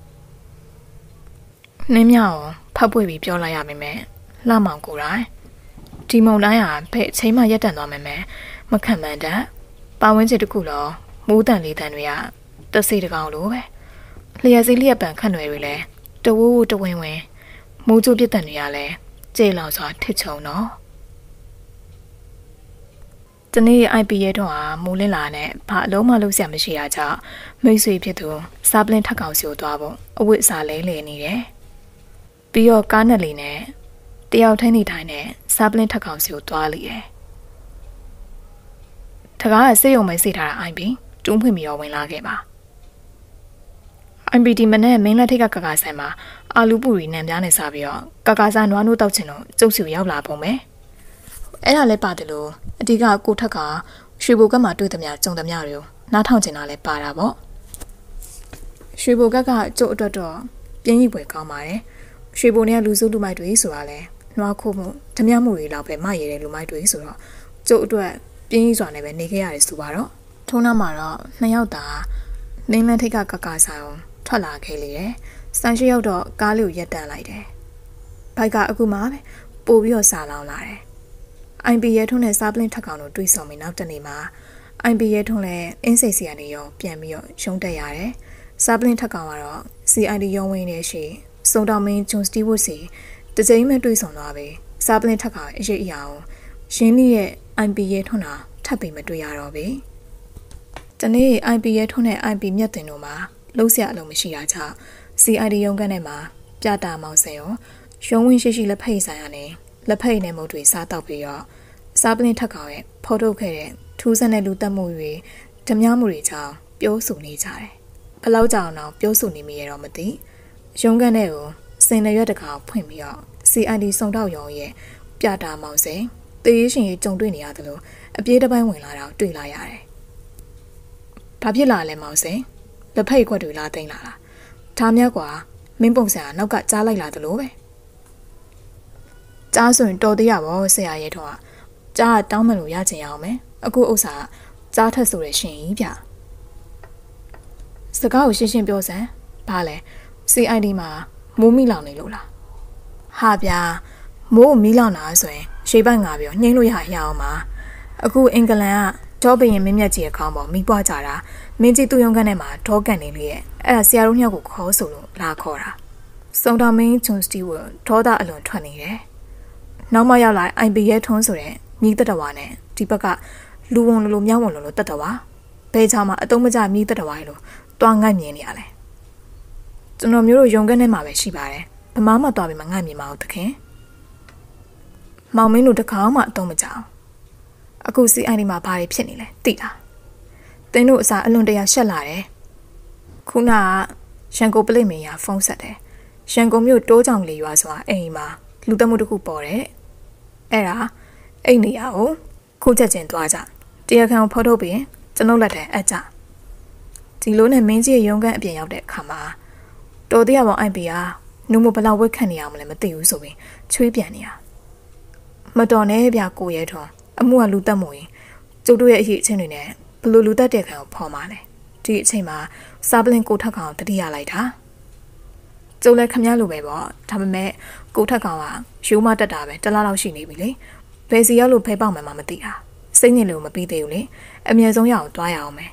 Speaker 1: နှင်းမြကိုဖတ်ပွေပြီးပြောလိုက်ရမယ်မယ်လှမောင်ကိုယ်တိုင်ဒီမုံတိုင်းဟာဖဲ့အချိန်မှရက်တန်သွားမယ်မယ်မခံမှန်းတတ်ပါဝင်းချစ်တခုလုံးမိုးတန်လေးတန်တွေကတစီတကောင်လိုပဲလျှက်စီးလျက်ပံခန့်ွယ်တွေလည်းတဝိုးဝတဝင်းဝင်းမိုးကြိုးပြစ်တန်တွေကလည်းကျေလောင်စွာထစ်ချုံတော့တနေ့ အိုင် ပီ ရဲ့တော့ဟာမိုးလင်းလာနဲ့ဘာအလုံးမလုံးဆရာမရှိတာကြောင့်မိတ်ဆွေဖြစ်သူစားပလင်းထက်ကောင်စီကိုသွားဖို့အဝတ်အစားလဲလဲနေတယ်ပြီးတော့ကားနဲ့လေးနဲ့တယောက်ထိုင်းနေတိုင်းနဲ့စားပလင်းထက်ကောင်စီကိုသွားလိတယ်တကားကစိတ်ယုံမဲစိတ်ထားတာ အိုင် ပီ တွန်းဖွင့်ပြီးတော့ဝင်လာခဲ့ပါ အိုင် ပီ ဒီမနဲ့မင်းလက်ထိတ်ကကကာဆိုင်မှာအာလူပူရီနံပြားနဲ့စားပြီးတော့ကကာစားနွားနိုးတောက်ချင်လို့ကျုပ်စီရောက်လာပုံပဲအဲ့ဒါလည်းပါတယ်လို့အဓိကကိုထက်ကရွှေဘိုကတ်မှာတွေ့သမျှကြုံသမျှတွေကိုနားထောင်ချင်တာလည်းပါတာပေါ့ရွှေဘိုကတ်ကကျုပ်အတွက်တော့ပြင်းကြီးပွဲကောင်းပါတယ်ရွှေဘိုနဲ့လူစုလူမိုက်တွေဆိုတာလဲနွားခိုးမှုဓမြမှုတွေလောက်ပဲမရတဲ့လူမိုက်တွေဆိုတော့ကျုပ်အတွက်ပြင်းကြီးစွာနဲ့ပဲနေခဲ့ရတယ်ဆိုပါတော့ထုံးနောက်မှာတော့နှစ်ယောက်သာမင်းလက်ထိတ်ကကကာဆိုင်အောင်ထွက်လာခဲ့လေတယ်။စံရှိရောက်တော့ကားလေးကိုရက်တန့်လိုက်တယ်။ဘိုက်ကအခုမှပဲပို့ပြီးတော့စာလောင်းလာတယ်။ အိုင် ပီ ရဲထုံးနဲ့စားပလင်းထက်ကောင်တို့တွေ့ဆုံပြီးနောက်တနေ့မှာ အိုင် ပီ ရဲထုံးလည်းအင်းစိတ်စီကနေရောပြန်ပြီးတော့ရှုံးတက်ရတယ်။စားပလင်းထက်ကောင်ကတော့ စီ အိုင် ဒီ ရုံးဝင်နေရှိစုံတော်မင်းဂျွန်စတီဝတ်စီတစ်ကြိမ်မှတွေ့ဆုံသွားပြီ။စားပလင်းထက်ကောင်အရေးအရာကိုရင်းနှီးရဲ့ အိုင် ပီ ရဲထုံးတာထပ်ပြီးမတွေ့ရတော့ပြီ။တနေ့ အိုင် ပီ ရဲထုံးနဲ့ အိုင် ပီ မြတ်တင်တို့မှာလုံးစရာအလုံးမရှိတာကြောင့် စီ အိုင် ဒီ ရုံးခန်းထဲမှာပြတာမောင်စင်ရောရုံးဝင်ရှိရှိလက်ဖက်ဆိုင်ရနေလက်ဖက်နဲ့မုတ်တွေစားတော့ပြီးတော့စားပလင်းထက်ကောင်ရဲ့ဖော်ထုတ်ခဲ့တဲ့ထူးဆန်းတဲ့လူတက်မှုတွေဓမြမှုတွေကြောင့်ပြောဆိုနေကြတယ်။ဘလောက်ကြောင်တော့ပြောဆိုနေမိရတော့မသိရုံးခန်းထဲကိုစင်ရွက်တကောင်ဖွင့်ပြီးတော့ စီ အိုင် ဒီ စုံတော့ရုံးရဲ့ပြတာမောင်စင်တေးရှင်ကြီးကြုံတွေ့နေရတယ်လို့အပြေးတစ်ပိုင်းဝင်လာတော့တွေ့လာရတယ်။ဘာဖြစ်လာလဲမောင်စင်လက်ဖက်ခွက်တွေလာသိမ်းလာတာဒါများกว่าမင်းပုံစံကနောက်ကကြားလိုက်လာတယ်လို့ပဲကြားဆိုရင်တော်သေးရပါဆရာရဲတော့ကြားတောင်းမလို့ရချင်ရအောင်မယ်အခုဥစ္စာကြားထက်ဆိုရရှင်ကြီးဗျစကားကိုရှင်းရှင်းပြောစမ်းဘာလဲ စီ အိုင် ဒီ မှာမိုးမိလောင်နေလို့လားဟာဗျာမိုးမီးလောင်တာဆိုရင်ရှေးပိုက်ငါပြောနှိမ့်လို့ရရအောင်ပါအခုအင်္ဂလန်ကဒေါ်ဘရင်မင်းမြတ်ကြီးရဲ့ခေါင်းပေါ်မိပွားကြတာမင်းကြီးသူ့ရုံးခန်းထဲမှာဒေါကန်နေလေရဲ့အဲ့ဒါဆရာတို့ညောက်ကိုခေါ်ဆိုလို့လာခေါ်တာစုံတော်မင်းဂျွန်စတီဝတ်ဒေါသအလွန်ထွက်နေတယ်နောက်မှရောက်လာ အိုင် ပီ ရဲထွန်းဆိုတဲ့မြည်တက်တော်ဝါနဲ့ဒီဘက်ကလူဝုံလိုလိုမြောက်ဝုံလိုလိုတက်တော်ဝါဘဲချောင်းမှာအတုံးမကျမြည်တက်တော်ဝါလို့တွားငတ်မြင်နေရလဲကျွန်တော်မျိုးတို့ရုံခန်းထဲမှာပဲရှိပါတယ်ဗမားမှတွားပြီးမှငတ်မြင်မအောင်တခင်မောင်မင်းတို့တခါမှအတုံးမကျအောင်အခု စီ အိုင် ဒီ မှာဘာတွေဖြစ်နေလဲသိလားသင်တို့အစားအလွန်တရာရှက်လာတယ်ခုနကရန်ကုန်ပလိမေယာဖုန်းဆက်တယ်ရန်ကုန်မြို့တိုးကြောင်လေးရွာဆိုတာအိမ်မှာလူတက်မှုတစ်ခုပေါ်တယ်အဲ့ဒါအိမ်နေရကိုခုချက်ချင်းသွားကြတရားခံကိုဖော်ထုတ်ပြီးကျွန်ုပ်လက်ထဲအပ်ကြဒီလိုနဲ့မင်းကြီးရဲ့ရုံးခန်းအပြင်ရောက်တဲ့အခါမှာတော်တရားပေါင်း အိုင် ပီ ကနုံမဘလောက်ဝက်ခန့်နေအောင်မလဲမသိဘူးဆိုပြီးချွေးပြန်နေတာမတော်နဲ့ဗျာကိုရဲထွန်းအမှုကလူတက်မှုရင်ကျုပ်တို့ရဲ့အရေးအချင်းတွေနဲ့ဘလူလူတက်တဲ့ခံကိုဖော်มาလဲဒီအချိန်မှာစာပလင်ကိုထက်ကောင်တတိယလိုက်တာကျုပ်လည်းခမရလိုပဲပေါ့ဒါပေမဲ့ကိုထက်ကောင်ကရိုးမတက်တာပဲတလားလောက်ရှိနေပြီလေဘယ်စီရောက်လို့ဖဲပေါက်မှမမသိတာစိတ်ညစ်လို့မပြီးသေးဘူးလေအမြဲဆုံးရအောင်တွားရအောင်မယ်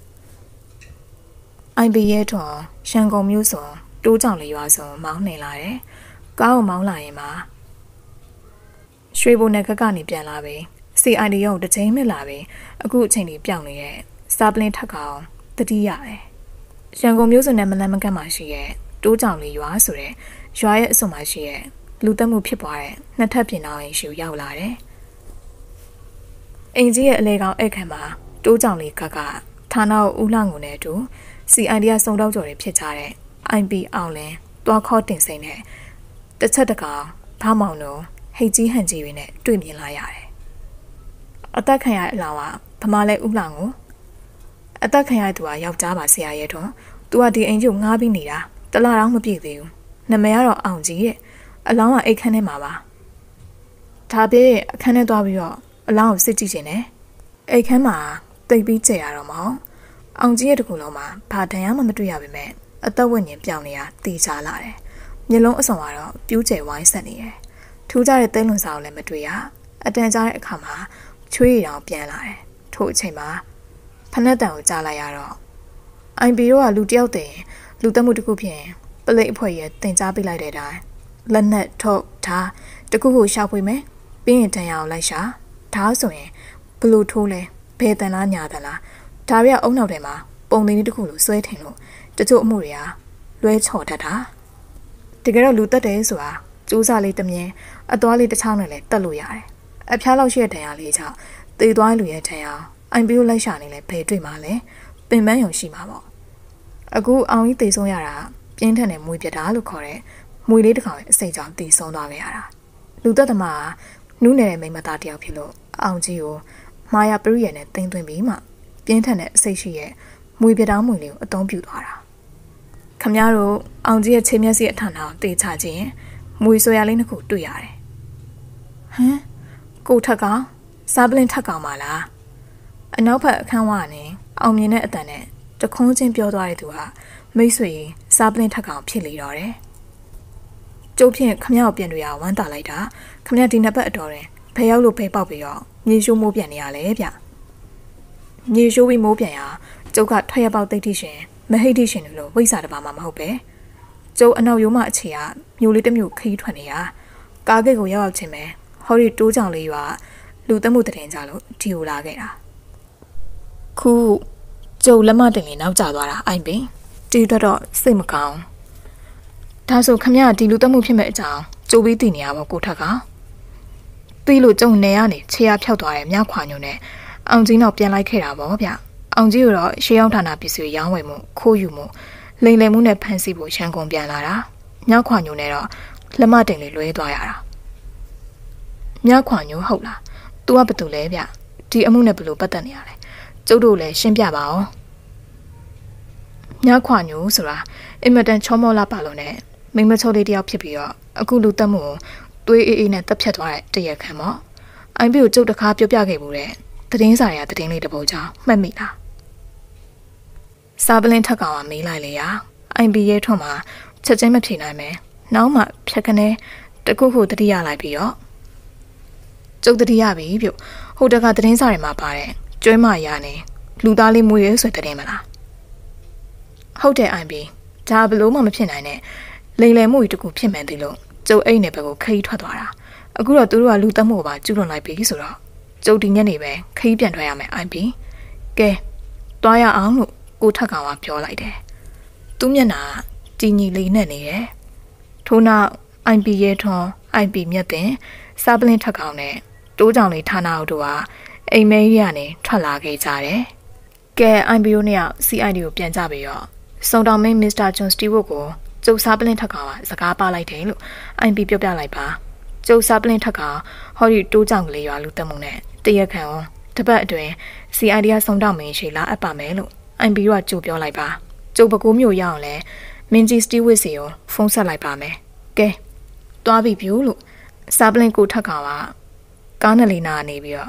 Speaker 1: အိုင်ဘီရဲထွန်ရှန်ကုန်မျိုးစုံတိုးကြောင်လေးရွာစုံမောင်းနေလာတယ်ကားကိုမောင်းလာရင်မှာရွှေဘုံနဲ့ခက်ကနေပြန်လာပြီစီအိုင်ဒီရုံတစ်ချိန်မြစ်လာပြီအခုအချိန်ကြီးပြောင်းနေတဲ့စာပလင်ထက်ကောင်တတိရတယ်ရန်ကုန်မျိုးစုံနဲ့မလန်မကန့်မှရှိရဲ့တိုးကြောင်လေးရွာဆိုတဲ့ရွာရဲ့အစွန်မှာရှိရဲ့လူတက်မှုဖြစ်ပွားတဲ့နှစ်ထပ်ပြင်အောင်ရှူရောက်လာတယ်အင်ကြီးရဲ့အလေကောင်အဲ့ခံမှာတိုးကြောင်လေးကကဌာနဦးလှငုံနဲ့အတူစီအိုင်ဒီယာစုံတော့ကြော်တွေဖြစ်ကြတဲ့ အိုင် ပီ အောင်လင်းတွားခေါ်တင်စိမ့်နဲ့တစ်ချက်တကောင်ဖောင်းမောင်တို့ဟိတ်ကြီးဟန်ကြီးတွေနဲ့တွေ့မြင်လာရတယ်အသက်ခံရတဲ့အလောင်းကဗမာလဲဦးလှငုံအသက်ခံရသူကယောက်ျားပါဆရာရဲ့ထွန်းသူကဒီအိမ်ကျုပ်ငားပြီးနေတာတလားတော့မပြည့်သေးဘူးနာမည်ကတော့အောင်ကြီးတဲ့အလောင်းကအိတ်ခမ်းထဲမှာပါဒါပေမဲ့အခန်းထဲသွားပြီးတော့အလောင်းကိုစစ်ကြည့်ခြင်းနဲ့အိတ်ခမ်းမှာတိတ်ပြီးကြဲရတော့မဟုတ်အောင်ကြီးရဲ့တကူလုံးမှာဘာတန်ရမှမတွေ့ရပါနဲ့အသက်ဝိညာဉ်ပြောင်းနေတာတေချာလာတယ်မျက်လုံးအစုံကတော့ပြူးကျဲဝိုင်းဆက်နေတယ်ထူးခြားတဲ့သဲလွန်စာကိုလည်းမတွေ့ရအတန်ကြားတဲ့အခါမှာချွေးရအောင်ပြန်လာတယ်ထို့အချိန်မှာဖနက်တန်ကိုကြားလိုက်ရတော့အိုင်ပီတို့ကလူတယောက်တည်းလူတက်မှုတစ်ခုဖြင့်ပလိတ်အဖွဲ့ရဲ့တင်ကြားပေးလိုက်တဲ့အတိုင်းလက်နက်ထုတ်ထားတခုခုရှောက်ပွေမယ်ပြီးရင်တန်ရအောင်လိုက်ရှာဒါဆိုရင်ဘလူထိုးလဲဘယ်တန်လားညာတန်လားဒါပြအုံနောက်ထဲမှာပုံသေးလေးတစ်ခုလိုဆွဲထင်လို့တချို့အမှုတွေကလွဲချော်တတ်တာတကယ်တော့လူတက်တယ်ဆိုတာကျိုးစားလေးတမြင်အသွားလေးတစ်ချောင်းနဲ့လည်းတက်လို့ရတယ်အဖျားလောက်ရှိတဲ့တန်ရလေးချောင်းသေသွားလူရဲ့တန်ရအိုင်ပီကိုလိုက်ရှာနေလဲဘယ်တွေ့မှာလဲပင်ပန်းယုံရှိမှာပေါ့အခုအောင်ကြီးသေဆုံးရတာပြင်းထန်တဲ့မွေပြတာလို့ခေါ်တဲ့မွေလေးတစ်ကောင်ရဲ့အစိတ်ကြောင့်သေဆုံးသွားခဲ့ရတာလူသက်သမားနူးနယ်တဲ့မိန်းမသားတယောက်ဖြစ်လို့အောင်ကြီးကိုမာယာပရိယေနဲ့တင်သွင်းပြီးမှပြင်းထန်တဲ့အစိတ်ရှိရဲ့မွေပြတာမွေလေးကိုအသုံးပြုသွားတာခမများတို့အောင်ကြီးရဲ့ခြေမျက်စိအထံထောင်တေချခြင်းမွေဆွေရလေးနှစ်ခုတွေ့ရတယ်ဟမ်ကိုထက်ကောင်စားပလင်ထက်ကောင်ပါလားအနောက်ဘက်အခန်းဝကနေအောင်မြင်တဲ့အတန်နဲ့တခုံးချင်းပြောသွားတဲ့သူဟာမိတ်ဆွေစားပလင်ထက်ကောင်ဖြစ်လေတော့တယ်ကျုပ်ဖြင့်ခမရောက်ပြန်တွေ့ရဝမ်းသာလိုက်တာခမရဒီနှစ်ပတ်အတော်တွင်ဖဲရောက်လို့ဖဲပေါက်ပြီးတော့မြေရှိုးမိုးပြန်နေရလေဗျမြေရှိုးပြီးမိုးပြန်ရကျုပ်ကထွက်ရပေါက်သိတိရှင်မဟိတိရှင်လို့ဝိစာတပါမှမဟုတ်ပဲကျုပ်အနောက်ရိုးမအခြေကမျိုးလေးတစ်မျိုးခီးထွက်နေရကားကိတ်ကိုရောက်ရောက်ချင်းပဲဟော်ရီတိုးကြောင်လေးရွာလူသက်မှုတရင်ကြလို့ဒီကိုလာခဲ့တာခုကျုပ်လက်မတင်လေးနောက်ကျသွားတာအိုင်ပင်ဒီတော့တော့စိတ်မကောင်းဒါဆိုခမရဒီလူသက်မှုဖြစ်မဲ့အကြောင်းကြိုးပြီးသိနေရပါကိုထက်ကသိလို့ကျုံနေရနေခြေရဖြောက်သွားတဲ့မြောက်ခွာညုံနဲ့အောင်ကြီးနောက်ပြန်လိုက်ခဲ့တာပေါ့ဗျအောင်ကြီးကတော့ရှေးရောက်ဌာနပစ္စည်းရောင်းဝယ်မှုခိုးယူမှုလိမ်လည်မှုနဲ့ဖမ်းဆီးဖို့ရန်ကုန်ပြန်လာတာမြောက်ခွာညုံနဲ့တော့လက်မတင်လေးလွဲသွားရတာမြောက်ခွာညုံဟုတ်လား तू ကဘာတူလဲဗျဒီအမှုနဲ့ဘယ်လိုပတ်သက်နေရလဲကျုပ်တို့လည်းရှင်းပြပါအောင်မြောက်ခွာညုံဆိုတာအင်မတန်ချောမောလာပါလို့နဲ့မိမချိုးလေးတယောက်ဖြစ်ပြီးတော့အခုလူတက်မှုသွေးအေးအေးနဲ့တက်ဖြတ်သွားတဲ့တရက်ခံပေါ့အိုင်ပီကိုကျုပ်တခါပြောပြခဲ့ဘူးတဲ့သတင်းစာရသတင်းလေးတစ်ပုဒ်ကြောင့်မှတ်မိလားစာပလင်ထက်ကောင်ကမေးလိုက်လေရအိုင်ပီရဲထွန်းမှာချက်ချင်းမဖြေနိုင်မယ်နောက်မှဖြတ်ကနေတခုခုတတိယလိုက်ပြီးတော့ကျုပ်တတိယပြီပြုတ်ဟိုတကသတင်းစာတွေမှာပါတဲ့ကျွဲမရနေလူသားလေးမွေးရဲဆိုတဲ့သတင်းမလားဟုတ်တယ်အိုင်ပီဒါဘလို့မှမဖြစ်နိုင်နဲ့လိမ်လည်မှုကြီးတခုဖြစ်မှန်သေးလို့ကျုပ်အိတ်နဲ့ဘက်ကိုခရီးထွက်သွားတာအခုတော့သူတို့ကလူသက်မှုပါကျူးလွန်လိုက်ပြီဆိုတော့ကျုပ်ဒီညနေပဲခရီးပြန်ထွက်ရမယ်အိုင်ပီကဲတွားရအောင်လို့ကိုထက်ကောင်ကပြောလိုက်တယ်သူ့မျက်နှာကြီးညီလေးနဲ့နေတယ်ထို့နောက်အိုင်ပီရဲထွန်းအိုင်ပီမြက်တင်စားပလင်ထက်ကောင်နဲ့တိုးကြောင်လေးဌာနအုပ်တို့ဟာအိမ်မဲကြီးကနေထွက်လာခဲ့ကြတယ်ကဲအိုင်ပီတို့နဲ့ စီ အိုင် ဒီ ကိုပြန်ကြပြီးတော့စုံတောင်မင်းမစ္စတာဂျွန်စတီဝတ်ကိုကျုပ်စားပလင်ထက်ကောင်ကစကားပါလိုက်တယ်လို့အိုင်ပီပြောပြလိုက်ပါကျုပ်စားပလင်ထက်ကောင်ဟော်ဒီတိုးကြောင်ကလေးရွာလူတက်မှုနဲ့တရက်ခံအောင်တပတ်အတွင်း စီ အိုင် ဒီ ကစုံတောင်မင်းရှိလာအပ်ပါမယ်လို့အိုင်ပီတို့ကကြိုပြောလိုက်ပါကျုပ်ပကိုးမျိုးရအောင်လဲမင်းကြီးစတီဝတ်စီကိုဖုန်းဆက်လိုက်ပါမယ်ကဲတွားပြီပြူလို့စားပလင်ကိုထက်ကောင်ကကားနလီနာနေပြီးတော့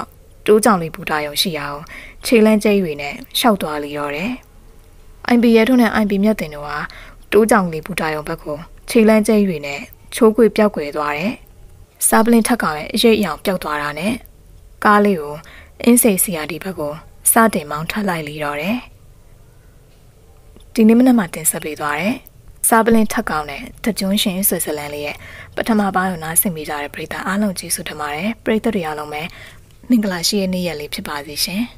Speaker 1: တိုးကြောင်လေးဘူတာယုံရှိရအောင်ခြေလန်းကျဲ၍နဲ့ရှောက်သွားလီတော့တယ်။အိုင်ပီရဲထုံးနဲ့အိုင်ပီမြတ်တင်တို့ဟာတိုးကြောင်လေးဘူတာယုံဘက်ကိုခြေလန်းကျဲ၍နဲ့ချိုးကွေပြောက်ကွယ်သွားတယ်။စားပလင်းထက်ကောင်ရဲ့အရေးအယောင်ပြောက်သွားတာနဲ့ကားလေးကိုအင်းစိတ်စီယာဒီဘက်ကိုစတင်မောင်းထပ်လိုက်လီတော့တယ်။ဒီနေ့မနက်မှတင်ဆက်ပေးသွားတယ်။စားပလင်းထက်ကောင်နဲ့တကြွန်းရှင်ဆွေဇာလန်လေးရဲ့ပထမပိုင်းကိုနားဆင်မိကြတဲ့ပရိသတ်အားလုံးကျေးဇူးတင်ပါတယ်။ပရိသတ်တွေအားလုံးပဲမင်္ဂလာရှိတဲ့နေ့ရက်လေးဖြစ်ပါစေရှင်။